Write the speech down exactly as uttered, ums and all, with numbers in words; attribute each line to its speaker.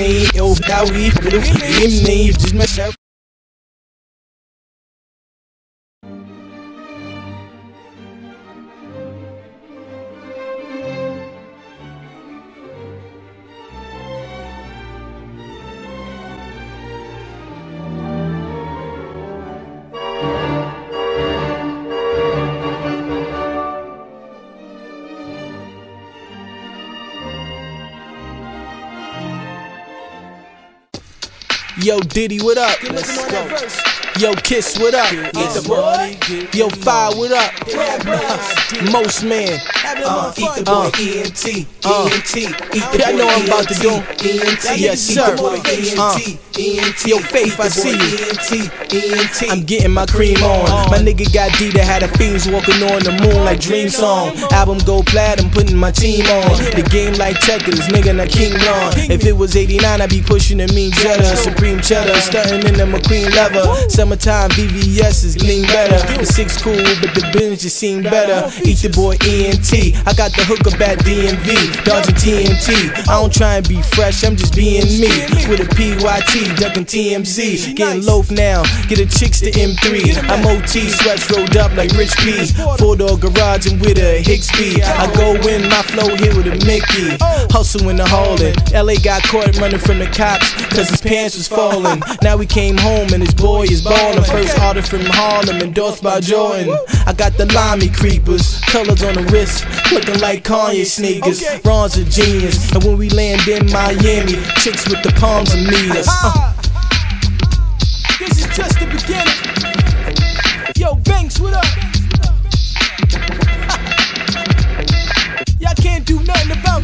Speaker 1: nem eu dawi, him nem eu diz myself. Yo, Diddy, what up? Let's go. Yo, Kiss, what up? Get the boy. Yo, Fire, what up? Most Man. Uh, eat the boy, E N T. Uh, E N T. Y'all know I'm about to do. E N T. Yes, sir. Uh, Yo, Faith, I see you. I'm getting my cream on. My nigga got D that had a fiends walking on the moon like Dream Song. Album go platinum, putting my team on. The game like checkers, nigga, not King Long. If it was eighty-nine, I'd be pushing the mean Jetta. Supreme cheddar, stunting in the McQueen leather. Summertime V V S is lean better. The six cool, but the Benz just seem better. Eat the boy E N T. I got the hook up at D M V, dodging T N T. I don't try and be fresh, I'm just being me. With a P Y T, ducking T M Z. Getting loaf now, get a chicks to M three. I'm O T, sweats rolled up like Rich P. Four door garage and with a Hicksby. I go in, my flow here with a Mickey. Hustle in the hauling. L A got caught running from the cops, cause his pants was falling. Now he came home and his boy is ballin'. First artist from Harlem, endorsed by Jordan. I got the limey creepers, colors on the wrist, looking like Kanye sneakers. Ron's a genius, and when we land in Miami, chicks with the palms and meet us. Uh. This is just the beginning. Yo, Banks, what up? Y'all can't do nothing about